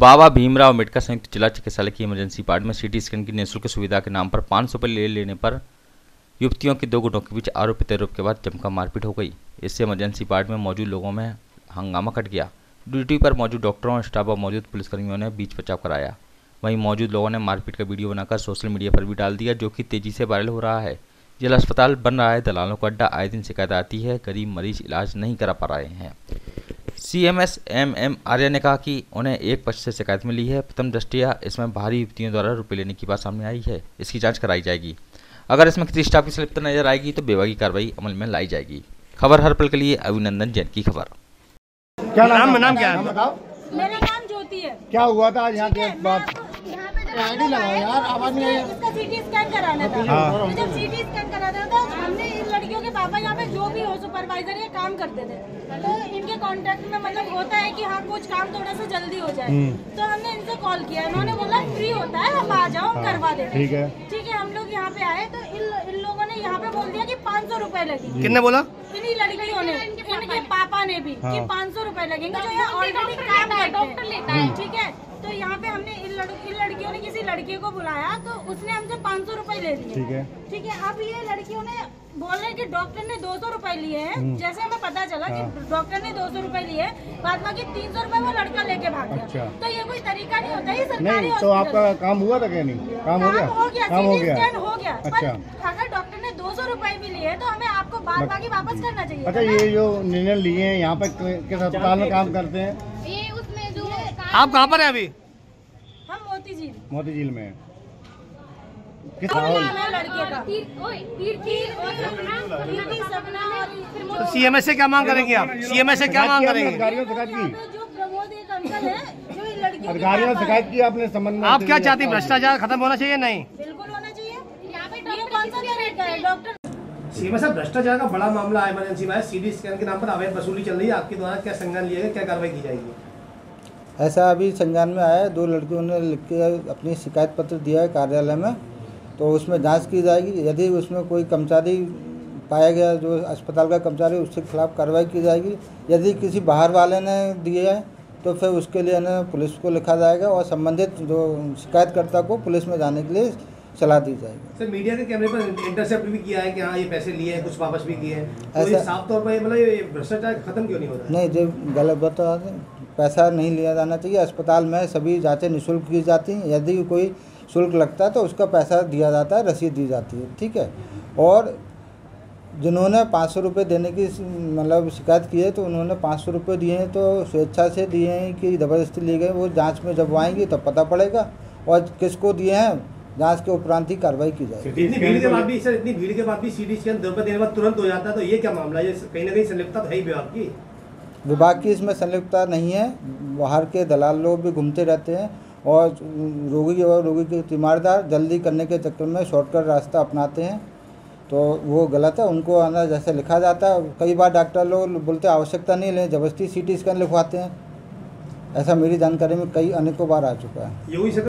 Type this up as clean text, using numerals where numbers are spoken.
बाबा भीमराव अम्बेडकर संयुक्त जिला चिकित्सालय की इमरजेंसी वार्ड में सीटी स्कैन की निःशुल्क सुविधा के नाम पर 500 रुपये ले लेने पर युवतियों के दो गुटों के बीच आरोप प्रत्यारोप के बाद जमकर मारपीट हो गई। इससे इमरजेंसी वार्ड में मौजूद लोगों में हंगामा कट गया। ड्यूटी पर मौजूद डॉक्टरों, स्टाफ और मौजूद पुलिसकर्मियों ने बीच बचाव कराया। वहीं मौजूद लोगों ने मारपीट का वीडियो बनाकर सोशल मीडिया पर भी डाल दिया, जो कि तेजी से वायरल हो रहा है। जिला अस्पताल बन रहा है दलालों का अड्डा, आए दिन शिकायत आती है, गरीब मरीज इलाज नहीं करा पा रहे हैं। CMS MM आर्या ने कहा कि उन्हें एक पक्ष से शिकायत मिली है। प्रथम दृष्टया इसमें बाहरी युवतियों द्वारा रुपये लेने की बात सामने आई है। इसकी जांच कराई जाएगी। अगर इसमें किसी स्टाफ की संलिप्तता नजर आएगी तो विभागीय कार्रवाई अमल में लाई जाएगी। खबर हर पल के लिए अभिनंदन जैन की खबर। क्या नाम क्या है? बताओ। मेरा नाम ज्योति है। क्या हुआ था आज यहाँ के बाद? आईडी लगाओ यार, आवाज नहीं है। इसका सीटी स्कैन कराना था। तो जब सीटी स्कैन कराना था हमने इन लड़कियों के पापा यहाँ पे जो भी हो सुपरवाइजर ये काम करते थे, तो इनके कांटेक्ट में मतलब होता है कि हाँ कुछ काम थोड़ा सा जल्दी हो जाए, तो हमने इनसे कॉल किया। इन्होंने बोला फ्री होता है, हम आ जाओ, हम करवा देते। ठीक है, हम लोग यहाँ पे आए तो इन लोगों ने यहाँ पे बोल दिया कि 500 रुपए लगेंगे। किसने बोला? इन्हीं लड़कियों ने, इनके पापा ने भी कि 500 रुपए लगेंगे, जो यहाँ ऑलरेडी काम डॉक्टर लेता है। ठीक है, तो यहाँ पे हमने इन लड़कियों ने किसी लड़की को बुलाया तो उसने हमसे 500 रुपए ले लिए। ठीक है, अब ये लड़कियों ने बोल रहे कि डॉक्टर ने 200 रुपए लिए हैं। जैसे हमें पता चला कि डॉक्टर ने 200 रुपए लिए, बाद बाकी 300 रुपए वो लड़का लेके भाग गया। तो ये कोई तरीका नहीं होता है सरकारी। तो आपका काम हुआ था क्या? नहीं, काम हो गया। हो गया। पर अगर डॉक्टर ने 200 रुपए भी लिए तो हमें आपको बाद बाकी वापस करना चाहिए। अच्छा, ये जो निर्णय लिए हैं यहाँ पर किस अस्पताल में काम करते हैं? ये उसमें जो आप कहाँ पर है अभी? हम मोती झील में। किस नाम है लड़के का? तो CMS से क्या मांग करेंगे आप? CMS से क्या मांग करेंगे? अधिकारियों से शिकायत की? जो प्रमोद एक अंकल है जो इन लड़की अधिकारियों ने शिकायत की आपने संबंध में? आप क्या चाहती हैं? भ्रष्टाचार खत्म होना चाहिए? नहीं, बिल्कुल होना चाहिए। यहाँ पे ये कौन सा तरीका है डॉक्टर? CMS भ्रष्टाचार का बड़ा मामला है इमरजेंसी में। सीटी स्कैन के नाम पर अवैध वसूली चल रही है। आपके द्वारा क्या संज्ञान लिया गया, क्या कार्रवाई की जाएगी? ऐसा अभी संज्ञान में आया है। 2 लड़कियों ने लिख के अपनी शिकायत पत्र दिया है कार्यालय में, तो उसमें जांच की जाएगी। यदि उसमें कोई कर्मचारी पाया गया जो अस्पताल का कर्मचारी, उसके खिलाफ कार्रवाई की जाएगी। यदि किसी बाहर वाले ने दिए है तो फिर उसके लिए ना पुलिस को लिखा जाएगा और संबंधित जो शिकायतकर्ता को पुलिस में जाने के लिए सलाह दी जाएगी। सर, मीडिया के कैमरे पर इंटरसेप्ट भी किया है कि हाँ ये पैसे लिए हैं, कुछ वापस भी किए हैं, तो ये साफ तौर पर मतलब ये भ्रष्टाचार खत्म क्यों नहीं होता? नहीं, जो गलत बता, पैसा नहीं लिया जाना चाहिए। अस्पताल में सभी जांचें निःशुल्क की जाती हैं। यदि कोई शुल्क लगता है तो उसका पैसा दिया जाता है, रसीद दी जाती है। ठीक है, और जिन्होंने 500 रुपये देने की मतलब शिकायत की है तो उन्होंने 500 रुपये दिए हैं, तो स्वेच्छा से दिए हैं कि ज़बरदस्ती लिए गए, वो जांच में जब आएंगी तब पता पड़ेगा। और किसको दिए हैं, जांच के उपरांत ही कार्रवाई की जाएगी। इतनी भीड़ के बाद भी सीटी स्कैन 2 रुपये देने के बाद तुरंत हो जाता है, तो ये क्या मामला है? कहीं ना कहीं संलिप्तता है ही विभाग की इसमें संलिप्तता नहीं है। बाहर के दलाल लोग भी घूमते रहते हैं और रोगी के तीमारदार जल्दी करने के चक्कर में शॉर्टकट रास्ता अपनाते हैं, तो वो गलत है। उनको आना जैसे लिखा जाता है, कई बार डॉक्टर लोग बोलते आवश्यकता नहीं लें, जबरदस्ती CT स्कैन लिखवाते हैं। ऐसा मेरी जानकारी में कई अनेकों बार आ चुका है।